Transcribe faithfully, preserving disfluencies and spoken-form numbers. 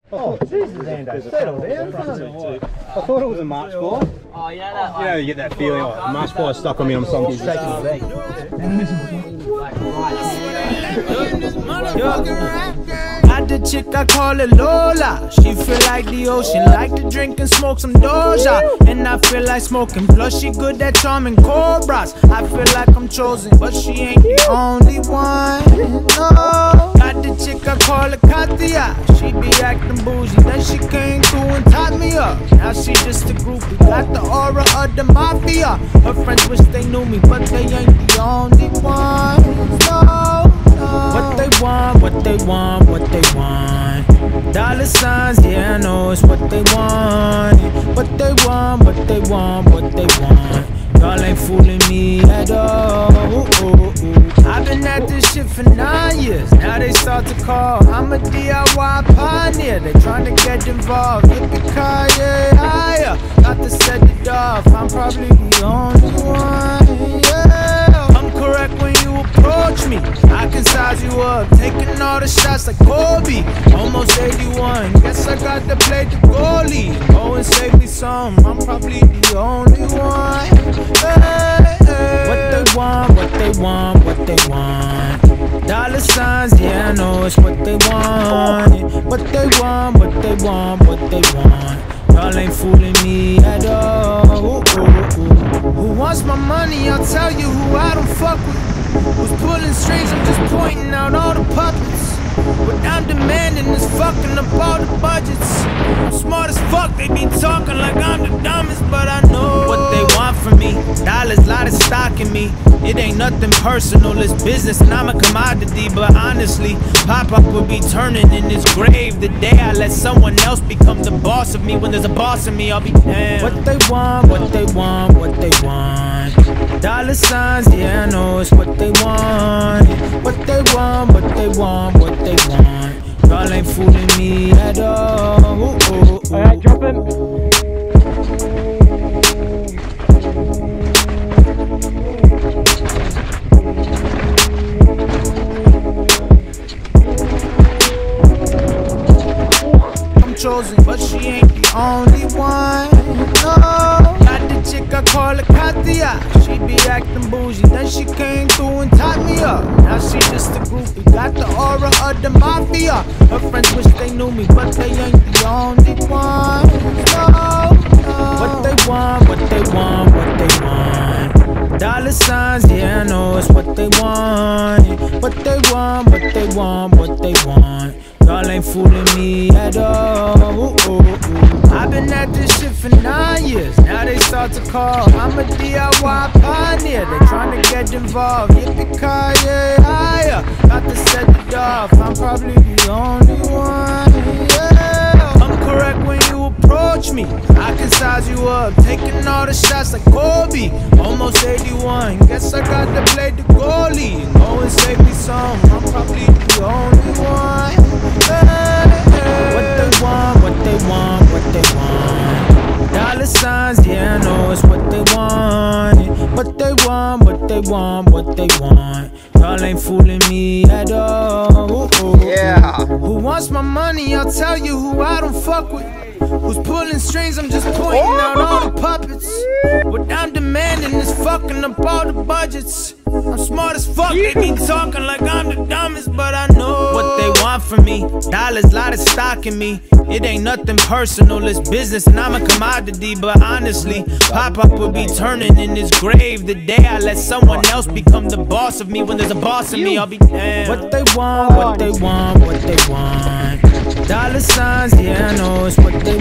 Oh, Jesus, Ando, settle down, son. I thought it was a March four. Oh, yeah, that one. You know, you get that feeling, like, March four stuck on me on some shit. Got the chick, I call her Lola. She feel like the ocean, like to drink and smoke some Doja. And I feel like smoking, plus she good at charming cobras. I feel like I'm chosen, but she ain't the only one, no. Got the chick, I call her Katia. She be acting bougie, then she came through and tied me up. Now she just a groupie, got the aura of the mafia. Her friends wish they knew me, but they ain't the only ones, no. What they want, what they want, what they want. Dollar signs, yeah, I know it's what they want. What they want, what they want, what they want. Y'all ain't fooling me at all. Ooh, ooh, ooh. I've been at this shit for nine years. Now they start to call. I'm a D I Y pioneer. They trying to get involved. Yippee-ki-yay, higher. Got to set it off. I'm probably the only one, yeah. I'm correct when you approach me. I can size you up, taking all the shots like Kobe. Almost eighty-one, guess I got to play the goalie. Go and save me some, I'm probably the only one. Hey, hey. What they want, what they want, what they want. Dollar signs, yeah, I know it's what they want. What they want, what they want, what they want. Y'all ain't fooling me at all. Ooh, ooh, ooh. Who wants my money? I'll tell you who I don't fuck with. Who's pulling strings? I'm just pointing out all the puppets. What I'm demanding is fucking up all the budgets. I'm smart as fuck, they be talking like I'm the dumbest, but I know what they want from me. Dollars, lot of stock in me. It ain't nothing personal, it's business and I'm a commodity. But honestly, Pop-Up will be turning in his grave the day I let someone else become the boss of me. When there's a boss in me, I'll be damned. What they want, what they want, what they want. Dollar signs, yeah, I know it's what they want. What they want, what they want, what they want. Y'all ain't fooling me at all. Ooh, ooh, ooh. Alright, drop him. Chosen, but she ain't the only one, no. Got the chick, I call her Katia. She be acting bougie, then she came through and tied me up. Now she just a groupie, got the aura of the mafia. Her friends wish they knew me, but they ain't the only one, no, no. What they want, what they want, what they want. Dollar signs, yeah, I know it's what they want. What they want, what they want, what they want. Y'all ain't fooling me at all. Ooh, ooh, ooh. I've been at this shit for nine years. Now they start to call. I'm a D I Y pioneer. They trying to get involved. Yippee-ki-yay, higher. Got to set it off. I'm probably the only one, yeah. I'm correct when you approach me. I can size you up, taking all the shots like Kobe. Almost eighty-one, guess I got to play the goalie. Go and save me some, I'm probably the only one. Hey, hey. What they want, what they want, what they want. Dollar signs, yeah, I know it's what they want. What they want, what they want, what they want. Y'all ain't fooling me at all. Ooh, ooh, Yeah. who wants my money? I'll tell you who I don't fuck with. Who's pulling strings? I'm just pointing out all the puppets. What I'm demanding is fucking up all the budgets. I'm smart as fuck, they be talking like I'm the dumbest, but I know what they want from me. Dollars, lot of stock in me. It ain't nothing personal, it's business and I'm a commodity. But honestly, Pop-Up will be turning in his grave the day I let someone else become the boss of me. When there's a boss of me, I'll be damned. What they want, what they want, what they want. Dollar signs, yeah, I know it's what they